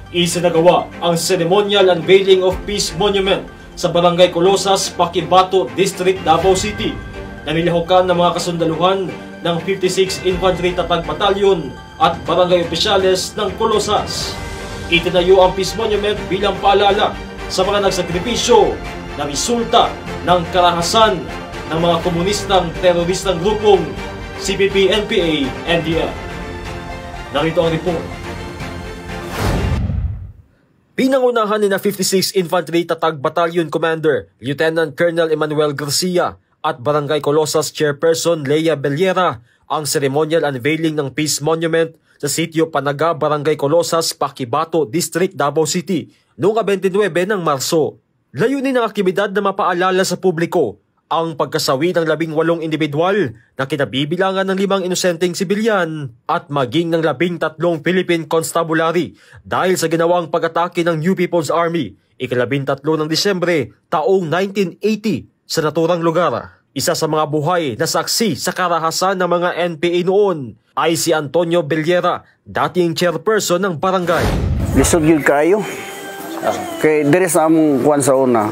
Isinagawa ang ceremonial unveiling of Peace Monument sa Barangay Colosas, Paquibato District, Davao City na nilahukan ng mga kasundaluhan ng 56 Infantry Tatag Battalion at barangay opisyales ng Colosas. Itinayo ang Peace Monument bilang paalala sa mga nagsakripisyo na resulta ng karahasan ng mga komunistang teroristang grupong CPP, NPA, NDF. Narito ang report. Pinangunahan ni na 56 Infantry Tatag Battalion Commander Lieutenant Colonel Emmanuel Garcia at Barangay Colosas Chairperson Leia Bellera ang ceremonial unveiling ng Peace Monument sa Sitio Panaga, Barangay Colosas, Paquibato District, Davao City noong 29 ng Marso. Layunin ng aktibidad na mapaalala sa publiko ang pagkasawi ng 18 individual na kinabibilangan ng 5 inosenteng sibilyan at maging ng 13 Philippine Constabulary dahil sa ginawang pag-atake ng New People's Army ika-13 ng Disyembre taong 1980 sa naturang lugar. Isa sa mga buhay na saksi sa karahasan ng mga NPA noon ay si Antonio Bellera, dating chairperson ng barangay. Lisod yun kayo. Kay dire sa among kuwan sa una.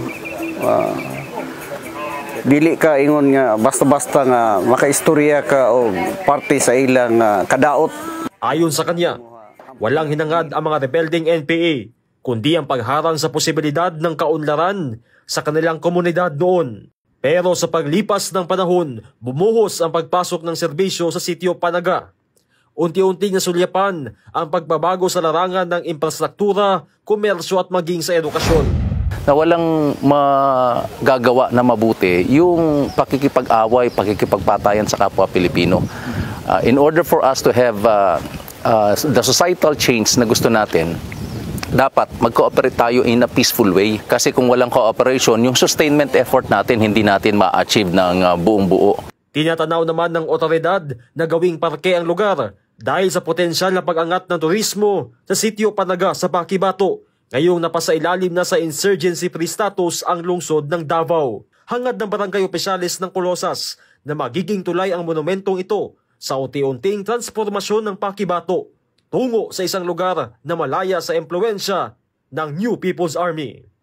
Dili ka ingon nga basta-basta nga makaistorya ka o parte sa ilang kadaot. Ayon sa kanya, walang hinangad ang mga rebelding NPA kundi ang pagharang sa posibilidad ng kaunlaran sa kanilang komunidad noon. Pero sa paglipas ng panahon, bumuhos ang pagpasok ng serbisyo sa Sitio Panaga. Unti-unting nasulyapan ang pagbabago sa larangan ng infrastruktura, komersyo at maging sa edukasyon. Na walang magagawa na mabuti yung pakikipag-away, pakikipagpatayan sa kapwa Pilipino. In order for us to have the societal change na gusto natin, dapat mag-cooperate tayo in a peaceful way. Kasi kung walang cooperation, yung sustainment effort natin, hindi natin ma-achieve ng buong buo. Tinatanaw naman ng otoridad na gawing parke ang lugar dahil sa potensyal na pag-angat ng turismo sa Sitio Panaga sa Paquibato. Ngayong napasailalim na sa insurgency-free status ang lungsod ng Davao. Hangad ng barangay opisyalis ng Colosas na magiging tulay ang monumentong ito sa unti-unting transformasyon ng Paquibato tungo sa isang lugar na malaya sa impluensya ng New People's Army.